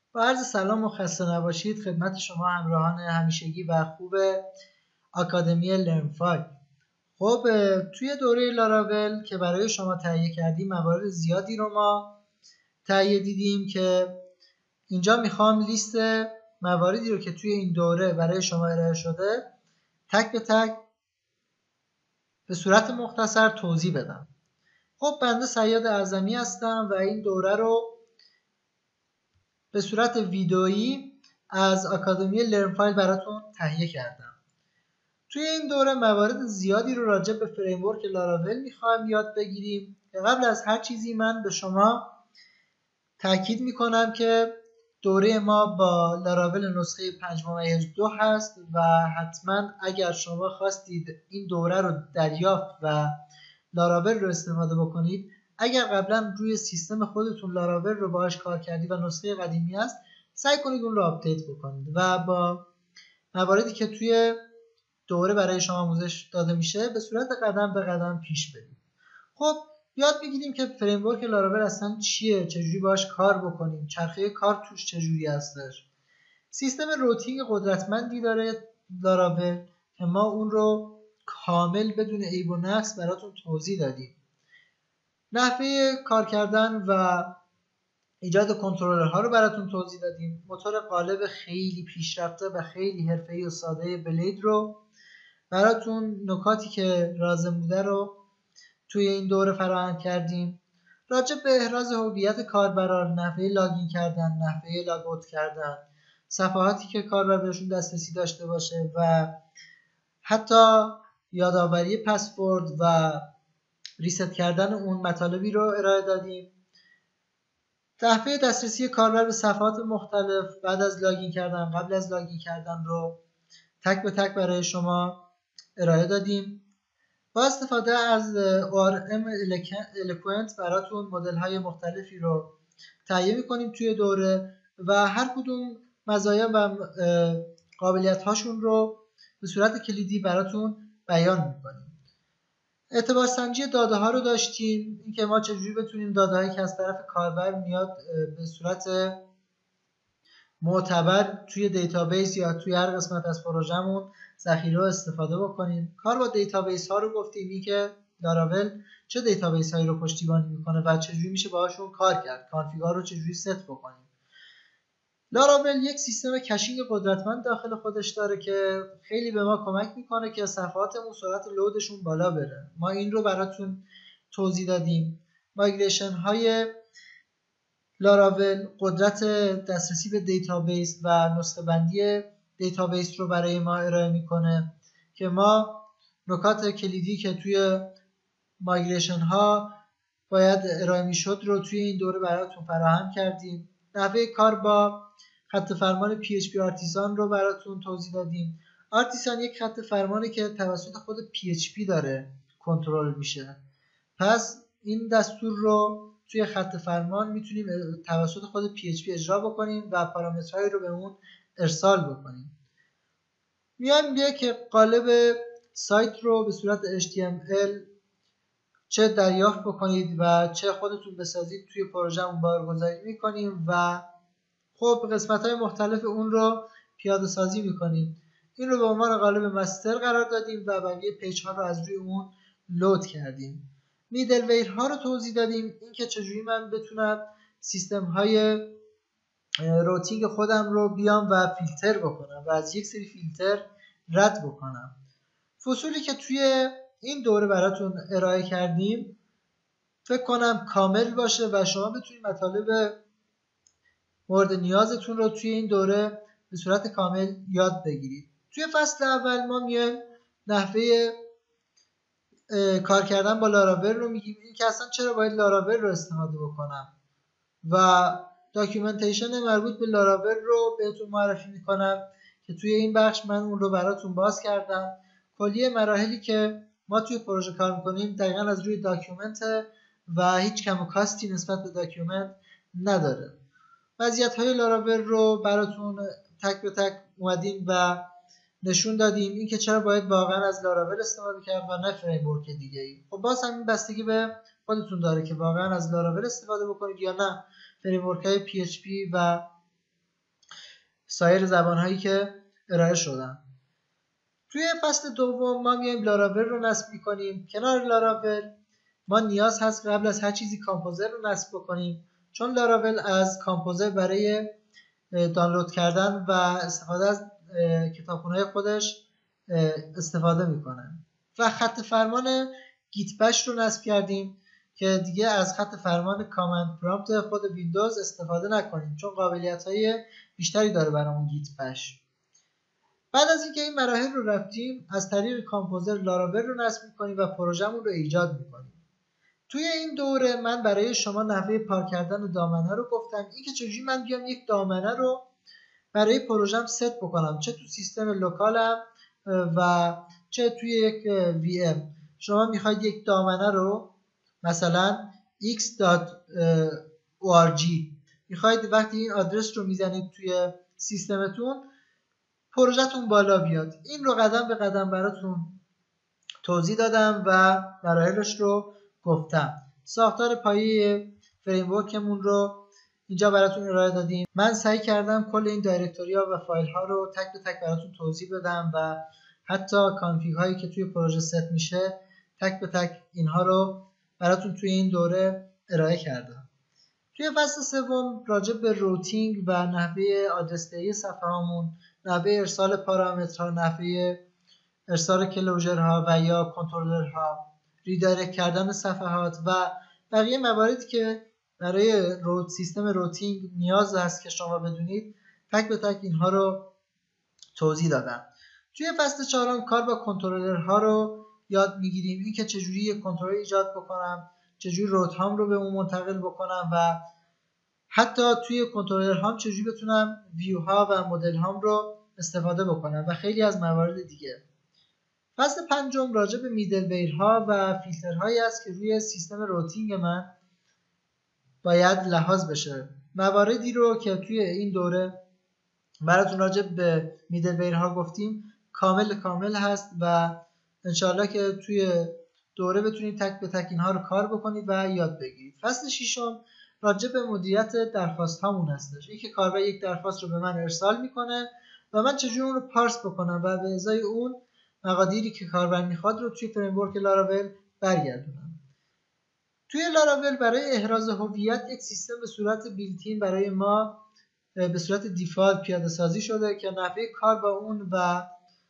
با عرض سلام و خسته نباشید خدمت شما همراهان همیشگی و خوب آکادمی لرنفای. خب توی دوره لاراول که برای شما تهیه کردیم موارد زیادی رو ما تهیه دیدیم که اینجا میخوام لیست مواردی رو که توی این دوره برای شما ارائه شده تک به تک به صورت مختصر توضیح بدم. خب بنده صیاد اعظمی هستم و این دوره رو به صورت ویدئویی از آکادمی لرنفایل براتون تهیه کردم. توی این دوره موارد زیادی رو راجع به فریمورک لاراول میخوایم یاد بگیریم که قبل از هر چیزی من به شما تاکید میکنم که دوره ما با لاراول نسخه 5.2 هست و حتما اگر شما خواستید این دوره رو دریافت و لاراول رو استفاده بکنید، اگر قبلا روی سیستم خودتون لاراول رو باهاش کار کردی و نسخه قدیمی است، سعی کنید اون رو آپدیت بکنید و با مواردی که توی دوره برای شما آموزش داده میشه به صورت قدم به قدم پیش برید. خب یاد بگیریم که فریمورک لاراول اصلا چیه، چجوری باهاش کار بکنیم، چرخه کار توش چجوری هستش. سیستم روتینگ قدرتمندی داره لاراول که ما اون رو کامل بدون عیب و نقص براتون توضیح دادیم. نحوه کار کردن و ایجاد کنترلرها رو براتون توضیح دادیم. موتور قالب خیلی پیشرفته و خیلی حرفه‌ای و ساده بلید رو براتون نکاتی که لازم بوده رو توی این دوره فراهم کردیم. راجع به احراز هویت کاربران، نحوه لاگین کردن، نحوه لاگ اوت کردن، صفحاتی که کاربر بهشون دسترسی داشته باشه و حتی یادآوری پسورد و ریست کردن اون مطالبی رو ارائه دادیم. نحوه دسترسی کاربر به صفحات مختلف بعد از لاگین کردن، قبل از لاگین کردن رو تک به تک برای شما ارائه دادیم. با استفاده از ORM Eloquent براتون مدل های مختلفی رو تهیه میکنیم توی دوره و هر کدوم مزایا و قابلیت هاشون رو به صورت کلیدی براتون بیان میکنیم. اعتبار سنجی داده ها رو داشتیم، اینکه ما چجوری بتونیم داده هایی که از طرف کاربر میاد به صورت معتبر توی دیتابیس یا توی هر قسمت از پروژهمون ذخیره و استفاده بکنیم. کار با دیتابیس ها رو گفتیم، این که لاراول چه دیتابیس هایی رو پشتیبانی میکنه و چجوری میشه باهاشون کار کرد، کانفیگار رو چجوری ست بکنیم. لاراول یک سیستم کشینگ قدرتمند داخل خودش داره که خیلی به ما کمک میکنه که صفحاتمون سرعت لودشون بالا بره. ما این رو براتون توضیح دادیم. مایگریشن های لاراول قدرت دسترسی به دیتابیس و نسخه‌بندی دیتابیس رو برای ما ارائه میکنه که ما نکات کلیدی که توی مایگریشن ها باید ارائه میشد رو توی این دوره براتون فراهم کردیم. نحوه کار با خط فرمان PHP آرتیسان رو براتون توضیح دادیم. آرتیسان یک خط فرمانه که توسط خود PHP داره کنترل میشه. پس این دستور رو توی خط فرمان میتونیم توسط خود PHP اجرا بکنیم و پارامترهایی رو به اون ارسال بکنیم. میایم یک قالب سایت رو به صورت HTML چه دریافت بکنید و چه خودتون بسازید توی پروژهمون بارگذاری میکنیم و خب قسمت‌های مختلف اون رو پیاده سازی میکنیم. این رو به عنوان قالب مستر قرار دادیم و بقیه پیج ها رو از روی اون لود کردیم. میدلویر ها رو توضیح دادیم، اینکه چجوری من بتونم سیستم های روتینگ خودم رو بیام و فیلتر بکنم و از یک سری فیلتر رد بکنم. فصولی که توی این دوره براتون ارائه کردیم فکر کنم کامل باشه و شما بتونید مطالب مورد نیازتون رو توی این دوره به صورت کامل یاد بگیرید. توی فصل اول ما میایم نحوه کار کردن با لاراول رو میگیم، این که اصلا چرا باید لاراول رو استفاده بکنم و داکیومنتیشن مربوط به لاراول رو بهتون معرفی میکنم که توی این بخش من اون رو براتون باز کردم. کلیه مراحلی که ما توی پروژه کار میکنیم دقیقا از روی داکیومنت و هیچ کم و کاستی نسبت به داکیومنت نداره. مزیت‌های لاراول رو براتون تک به تک اومدیم و نشون دادیم، این که چرا باید واقعا از لاراول استفاده کرد و نه فریمورک دیگه ای. خب باز هم این بستگی به خودتون داره که واقعا از لاراول استفاده بکنید یا نه فریمورک های PHP و سایر زبانهایی که ارائه شدن. توی فصل دوم ما میایم لاراول رو نصب میکنیم. کنار لاراول ما نیاز هست قبل از هر چیزی کامپوزر رو نصب بکنیم، چون لاراول از کامپوزر برای دانلود کردن و استفاده از کتابخونه‌های خودش استفاده میکنه. و خط فرمان گیت بش رو نصب کردیم که دیگه از خط فرمان کامند پرامپت خود ویندوز استفاده نکنیم، چون قابلیت‌های بیشتری داره برامون گیت بش. بعد از اینکه این مراحل رو رفتیم، از طریق کامپوزر لاراول رو نصب میکنیم و پروژه‌مون رو ایجاد میکنیم. توی این دوره من برای شما نحوه پارک کردن دامنه رو گفتم، این که چجوری من بیام یک دامنه رو برای پروژم ست بکنم، چه تو سیستم لوکالم و چه توی یک وی ام. شما میخواید یک دامنه رو مثلا x.org میخواید وقتی این آدرس رو میزنید توی سیستمتون پروژهتون بالا بیاد. این رو قدم به قدم براتون توضیح دادم و مراحلش رو گفتم. ساختار پایه فریمورکمون رو اینجا براتون ارائه دادیم. من سعی کردم کل این دایرکتوری ها و فایل ها رو تک به تک براتون توضیح بدم و حتی کانفیگ هایی که توی پروژه ست میشه تک به تک اینها رو براتون توی این دوره ارائه کردم. توی فصل سوم راجع به روتینگ و نحوه آدرس‌دهی صفحه هامون، نحوه ارسال پارامترها، نحوه ارسال کلوژرها و یا کنترلرها، ریدایرکت کردن صفحات و بقیه مواردی که برای سیستم روتینگ نیاز هست که شما بدونید، تک به تک اینها رو توضیح دادم. توی فصل چهارم کار با کنترلرها رو یاد میگیریم، این که چجوری یک کنترلر ایجاد بکنم، چجوری روت هام رو به اون منتقل بکنم و حتی توی کنترلر هام چجوری بتونم ویو ها و مدل هام رو استفاده بکنم و خیلی از موارد دیگه. فصل پنجم راجع به میدل ویرها و فیلترهایی است که روی سیستم روتینگ من باید لحاظ بشه. مواردی رو که توی این دوره براتون راجع به میدل ویرها گفتیم کامل هست و انشالله که توی دوره بتونید تک به تک اینها رو کار بکنید و یاد بگیرید. فصل ششم راجع به مدیریت درخواست هامون هستش. این که کاربر یک درخواست رو به من ارسال میکنه و من چجوری اون رو پارس بکنم و به ازای اون مقادیری که کاربر میخواد رو توی فریمورک لاراول برگردونم. توی لاراول برای احراز هویت یک سیستم به صورت بیلتین برای ما به صورت دیفالت پیاده سازی شده که نحوه کار با اون و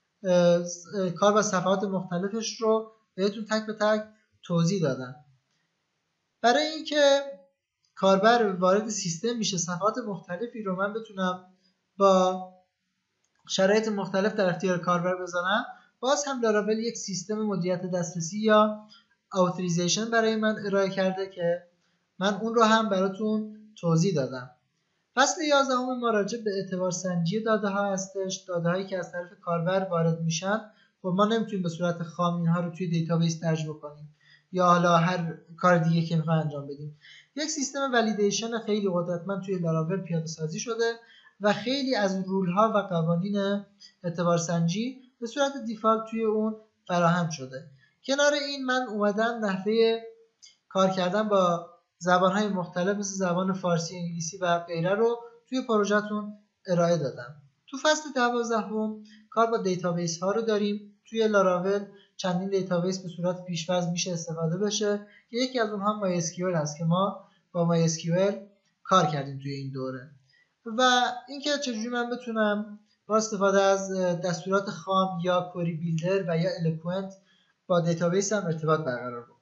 کار با صفحات مختلفش رو بهتون تک به تک توضیح دادم. برای اینکه کاربر وارد سیستم میشه، صفحات مختلفی رو من بتونم با شرایط مختلف در اختیار کاربر بذارم، باز هم لاراول یک سیستم مدیریت دسترسی یا اوتوریزیشن برای من ارائه کرده که من اون رو هم براتون توضیح دادم. فصل 11 ما راجع به اعتبار سنجی داده ها هستش. داده هایی که از طرف کاربر وارد میشن، خب ما نمیتونیم به صورت خام اینها رو توی دیتابیس درج بکنیم یا حالا هر کار دیگه که میخوایم انجام بدیم. یک سیستم ولیدیشن خیلی قدرتمند توی لاراول پیاده سازی شده و خیلی از رول ها و قوانین اعتبار سنجی به صورت دیفالت توی اون فراهم شده. کنار این من اومدم نحوه کار کردن با زبان‌های مختلف مثل زبان فارسی، انگلیسی و غیره رو توی پروژه‌تون ارائه دادم. تو فصل 12 کار با دیتابیس ها رو داریم. توی لاراول چندین دیتابیس به صورت پیش‌فرض میشه استفاده بشه که یکی از اونها مای اسکیول هست که ما با مای اسکیول کار کردیم توی این دوره. و اینکه چجوری من بتونم با استفاده از دستورات خام یا کوری بیلدر و یا الکوئنت با دیتابیس هم ارتباط برقرار کنم.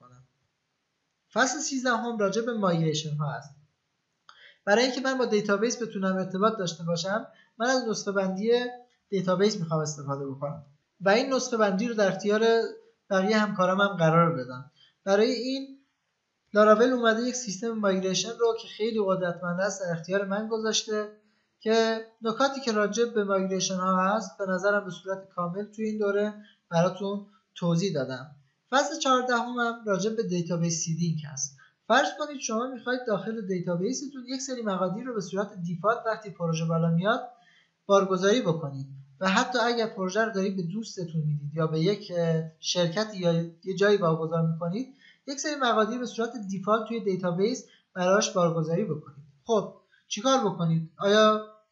فصل 13 راجع به مایگریشن ها است. برای اینکه من با دیتابیس بتونم ارتباط داشته باشم، من از نسخه بندی دیتابیس میخوام استفاده بکنم و این نسخه بندی رو در اختیار بقیه همکارام هم قرار بدم. برای این لاراول اومده یک سیستم مایگریشن رو که خیلی قدرتمند است در اختیار من گذاشته که نکاتی که راجع به مایگریشن ها هست به نظرم به صورت کامل توی این دوره براتون توضیح دادم. فصل 14 هم راجع به دیتابیس سیدینگ هست. فرض کنید شما میخواید داخل دیتابیستون یک سری مقادیر رو به صورت دیفالت وقتی پروژه بالا میاد بارگذاری بکنید و حتی اگر پروژه رو دارید به دوستتون میدید یا به یک شرکتی یا یه جایی واگذار میکنید، یک سری مقادیر به صورت دیفالت توی دیتابیس براش بارگذاری بکنید. خب چیکار بکنید؟ آیا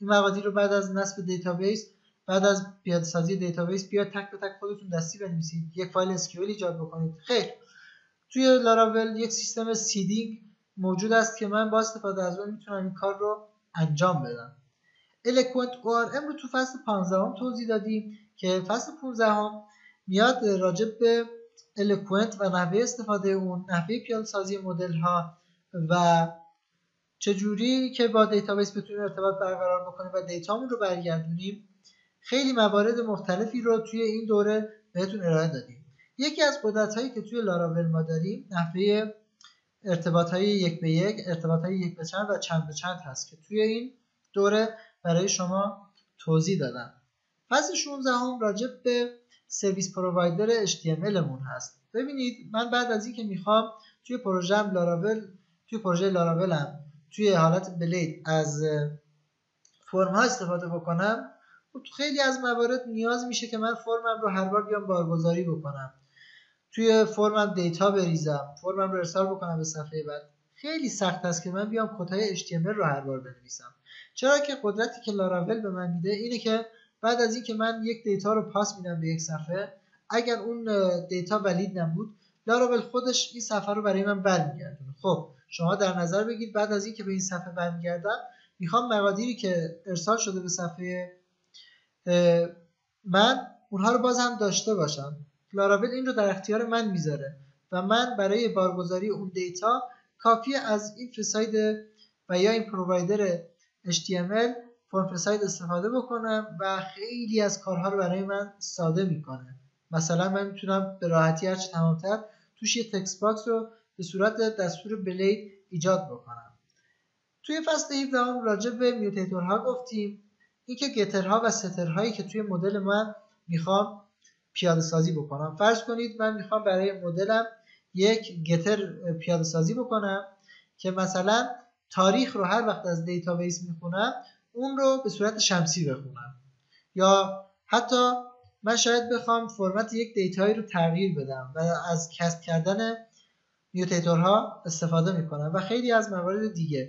این مقادیر رو بعد از نصب دیتابیس، بعد از پیاده سازی دیتابیس بیاد تک به تک خودتون دستی بنویسید، یک فایل اسکیول ایجاد بکنید. خیر، توی لاراول یک سیستم سیدینگ موجود است که من با استفاده از اون میتونم این کار رو انجام بدم. الکوئنت ORM رو تو فصل 15 توضیح دادیم که فصل 15 میاد راجع به الکوئنت و نحوه استفاده اون، نحوه پیاده سازی مدل ها و چجوری که با دیتابیس بتونیم ارتباط برقرار بکنیم و دیتامون رو برگردونیم. خیلی موارد مختلفی رو توی این دوره بهتون ارائه دادیم. یکی از قدرت‌هایی که توی لاراول ما داریم نحوه ارتباط‌های یک به یک، ارتباط‌های یک به چند و چند به چند هست که توی این دوره برای شما توضیح دادم. فصل 16 راجع به سرویس پرووایدر HTML مون هست. ببینید من بعد از این که میخوام توی پروژه لاراولم توی حالت بلید از فرم ها استفاده بکنم، تو خیلی از موارد نیاز میشه که من فرمم رو هر بار بیام بارگذاری بکنم، توی فرمم دیتا بریزم، فرمم رو ارسال بکنم به صفحه بعد. خیلی سخت است که من بیام کدهای HTML رو هر بار بنویسم. چرا که قدرتی که لاراول به من میده اینه که بعد از اینکه من یک دیتا رو پاس میدم به یک صفحه، اگر اون دیتا ولید نبود، لاراول خودش این صفحه رو برای من برمیگردونه. خب شما در نظر بگید بعد از اینکه به این صفحه برمیگردم، میخوام مقادیری که ارسال شده به صفحه من اونها رو باز هم داشته باشم. لاراول این رو در اختیار من میذاره و من برای بارگذاری اون دیتا کافیه از این فساید و یا این پرووایدر HTML فرم فساید استفاده بکنم و خیلی از کارها رو برای من ساده میکنه. مثلا من میتونم به راحتی هرچه تمامتر توش یه تکست باکس رو به صورت دستور بلید ایجاد بکنم. توی فصل 17 راجع به میوتیتورها گفتیم، اینکه گترها و سترهایی که توی مدل من میخوام پیاده سازی بکنم. فرض کنید من میخوام برای مدلم یک گتر پیاده سازی بکنم که مثلا تاریخ رو هر وقت از دیتابیس میخونم اون رو به صورت شمسی بخونم، یا حتی من شاید بخوام فرمت یک دیتایی رو تغییر بدم و از کسب کردن میوتیتورها استفاده میکنم و خیلی از موارد دیگه.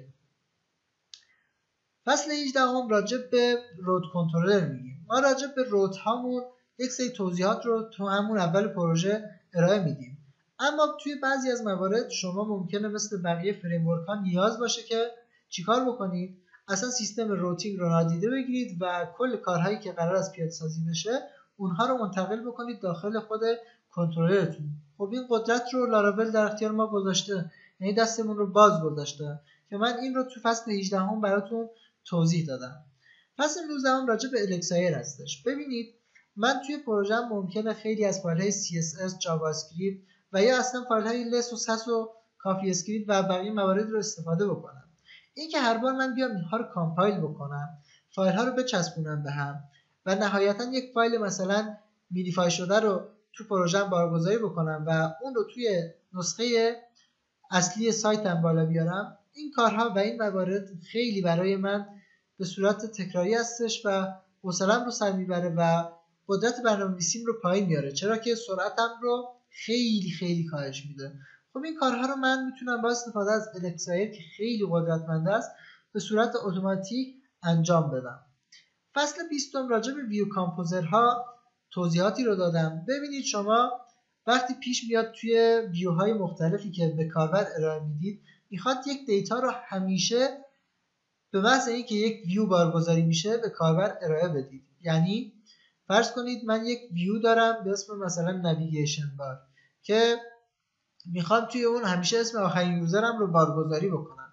فصل 18 راجع به رود کنترلر میگیم. ما راجع به رود هامون یک سری توضیحات رو تو همون اول پروژه ارائه میدیم، اما توی بعضی از موارد شما ممکنه مثل بقیه فریم ورک ها نیاز باشه که چیکار بکنید؟ اصلا سیستم روتینگ رو نادیده بگیرید و کل کارهایی که قرار است پیاده سازی بشه اونها رو منتقل بکنید داخل خود کنترلرتون. خب این قدرت رو لاراول در اختیار ما گذاشته، یعنی دستمون رو باز گذاشته که من این رو تو فصل 18 براتون توضیح دادم. فصل 19 راجع به الکسایر هستش. ببینید من توی پروژه ممکنه خیلی از فایل های CSS، جاوا اسکریپت و یا اصلا فایل های لس و سس و کافی اسکریپت و بقیه موارد رو استفاده بکنم. این که هر بار من بیام اینها رو کامپایل بکنم، فایل ها رو بچسبونم به هم و نهایتا یک فایل مثلا مینیفای شده رو تو پروژه بارگذاری بکنم و اون رو توی نسخه اصلی سایتم بالا بیارم، این کارها و این موارد خیلی برای من به صورت تکراری هستش و حوصله‌ام رو سر میبره و قدرت برنامه‌نویسیم رو پایین میاره، چرا که سرعتم رو خیلی خیلی کاهش میده. خب این کارها رو من میتونم با استفاده از الکسایر که خیلی قدرتمند است به صورت اتوماتیک انجام بدم. فصل 20 راجع به ویو کامپوزرها توضیحاتی رو دادم. ببینید شما وقتی پیش میاد توی ویوهای مختلفی که به کاربر ارائه میدید، میخواد یک دیتا رو همیشه به محض اینکه یک ویو بارگذاری میشه به کاربر ارائه بدید. یعنی فرض کنید من یک ویو دارم به اسم مثلا نویگیشن بار که میخوام توی اون همیشه اسم آخرین یوزرم رو بارگذاری بکنم.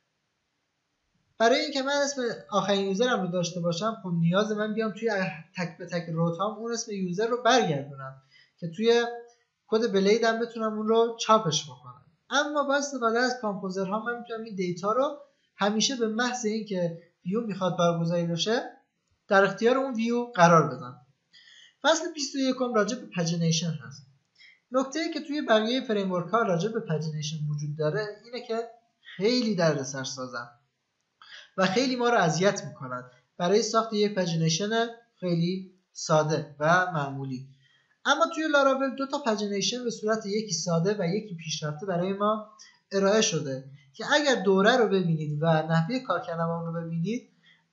برای اینکه من اسم آخرین یوزرم رو داشته باشم، خب نیاز من بیام توی تک به تک روتام اون اسم یوزر رو برگردونم که توی کد بلیدم بتونم اون رو چاپش بکنم. اما با استفاده از کامپوزرها من میتونم این دیتا رو همیشه به محض اینکه ویو میخواد برگزاری بشه در اختیار اون ویو قرار بدم. فصل 21 راجع به پاجینیشن هست. نکته‌ای که توی بقیه فریم ورک ها راجع به پاجینیشن وجود داره اینه که خیلی دردسر سازن و خیلی ما رو اذیت میکنن برای ساخت یک پاجینیشن خیلی ساده و معمولی. اما توی لاراول دو تا پاجینیشن به صورت یکی ساده و یکی پیشرفته برای ما ارائه شده که اگر دوره رو ببینید و نحوه کار کردن اون رو ببینید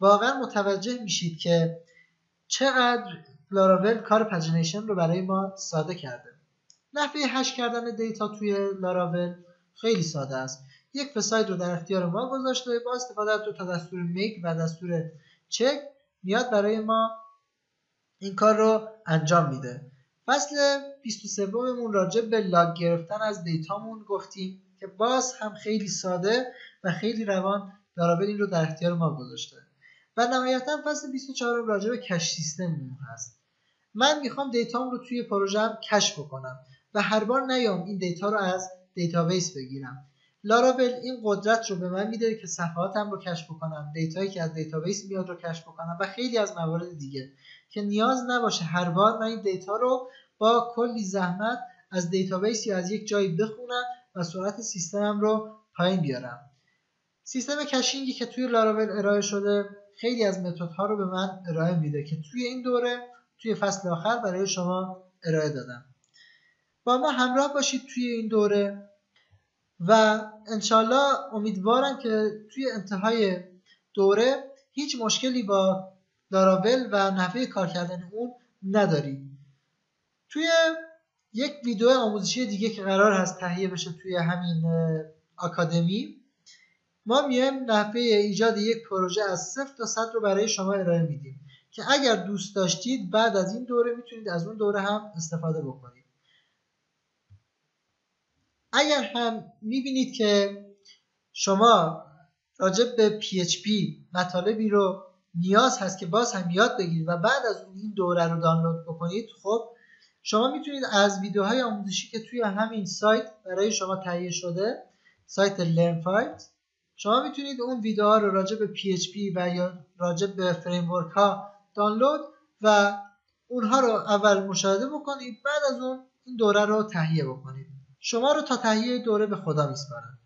واقعا متوجه میشید که چقدر لاراول کار پجینیشن رو برای ما ساده کرده. نحوه هش کردن دیتا توی لاراول خیلی ساده است. یک فساید رو در اختیار ما گذاشته، با استفاده از دو تا دستور میک و دستور چک میاد برای ما این کار رو انجام میده. فصل 23 مون راجع به لاگ گرفتن از دیتامون گفتیم که باز هم خیلی ساده و خیلی روان لاراول این رو در اختیار ما گذاشته. و نهایتا فصل 24 راجع به کش سیستم هست. من میخوام دیتام رو توی پروژه‌ام کش بکنم و هر بار نیام این دیتا رو از دیتابیس بگیرم. لاراول این قدرت رو به من میده که صفحاتم رو کش بکنم، دیتایی که از دیتابیس میاد رو کش بکنم و خیلی از موارد دیگه که نیاز نباشه هر بار من این دیتا رو با کلی زحمت از دیتابیس یا از یک جایی بخونم و سرعت سیستمم رو پایین بیارم. سیستم کشینگی که توی لاراول ارائه شده خیلی از متدها رو به من ارائه میده که توی این دوره توی فصل آخر برای شما ارائه دادم. با ما همراه باشید توی این دوره و انشالله امیدوارم که توی انتهای دوره هیچ مشکلی با لاراول و نحوه کار کردن اون ندارید. توی یک ویدیو آموزشی دیگه که قرار هست تهیه بشه توی همین آکادمی، ما میایم نحوه ایجاد یک پروژه از 0 تا 100 رو برای شما ارائه میدیم که اگر دوست داشتید بعد از این دوره میتونید از اون دوره هم استفاده بکنید. اگر هم میبینید که شما راجع به PHP مطالبی رو نیاز هست که باز هم یاد بگیرید و بعد از اون این دوره رو دانلود بکنید، خب شما میتونید از ویدیوهای آموزشی که توی همین سایت برای شما تهیه شده، سایت LearnFight، شما میتونید اون ویدیوها رو راجع به PHP و یا راجع به فریمورک ها دانلود و اونها رو اول مشاهده بکنید، بعد از اون این دوره رو تهیه بکنید. شما رو تا تهیه دوره به خدا میسپارم.